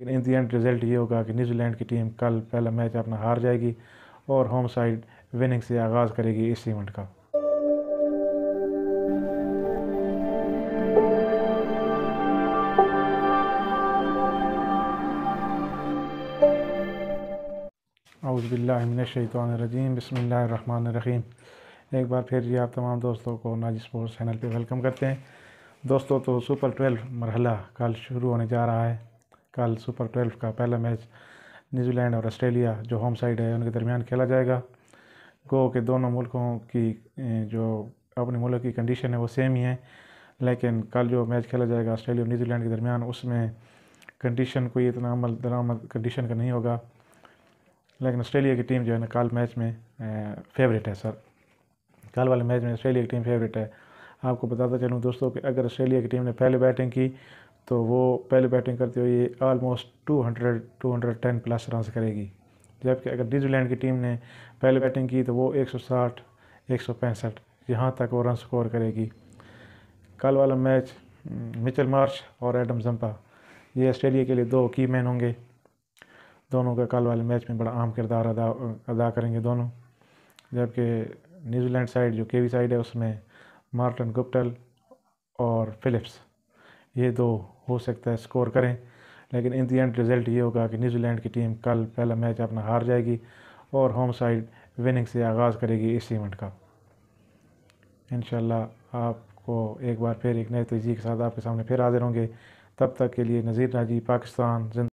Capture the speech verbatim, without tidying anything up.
लेकिन इन दी end result ये होगा कि न्यूजीलैंड की टीम कल पहला मैच अपना हार जाएगी और होम साइड विनिंग से आगाज़ करेगी इस इवेंट का। औज़ुबिल्लाहिमिनश्शैतानिर्रजीम बिस्मिल्लाहिर्रहमानिर्रहीम। एक बार फिर जी आप तमाम दोस्तों को नाजी स्पोर्ट्स चैनल पे वेलकम करते हैं। दोस्तों तो सुपर ट्वेल्व मरहला कल शुरू होने जा रहा है। कल सुपर ट्वेल्व का पहला मैच न्यूजीलैंड और ऑस्ट्रेलिया जो होम साइड है उनके दरमियान खेला जाएगा। गो के दोनों मुल्कों की जो अपने मुल्क की कंडीशन है वो सेम ही है, लेकिन कल जो मैच खेला जाएगा ऑस्ट्रेलिया और न्यूजीलैंड के दरमियान उसमें कंडीशन कोई इतना अमल दरामद कंडीशन का नहीं होगा। लेकिन ऑस्ट्रेलिया की टीम जो है ना कल मैच में फेवरेट है सर। कल वाले मैच में ऑस्ट्रेलिया की टीम फेवरेट है। आपको बताता चलूँ दोस्तों कि अगर ऑस्ट्रेलिया की टीम ने पहले बैटिंग की तो वो पहले बैटिंग करते हुए almost two hundred two hundred ten plus run करेगी, जबकि अगर न्यूजीलैंड की टीम ने पहले बैटिंग की तो वो एक सौ साठ एक सौ पैंसठ यहाँ तक वो रन स्कोर करेगी। कल वाला मैच मिचेल मार्श और एडम जंपा ये ऑस्ट्रेलिया के लिए दो की मैन होंगे। दोनों का कल वाले मैच में बड़ा अहम किरदार अदा अदा करेंगे दोनों, जबकि न्यूजीलैंड साइड जो केवी साइड है उसमें मार्टिन गुप्टिल और फिलिप्स ये दो हो सकता है स्कोर करें। लेकिन इन दी एंड रिज़ल्ट ये होगा कि न्यूजीलैंड की टीम कल पहला मैच अपना हार जाएगी और होम साइड विनिंग से आगाज़ करेगी इस इवेंट का। इंशाल्लाह आपको एक बार फिर एक नए तजज़िये के साथ आपके सामने फिर हाजिर होंगे। तब तक के लिए नज़ीर नाजी, पाकिस्तान।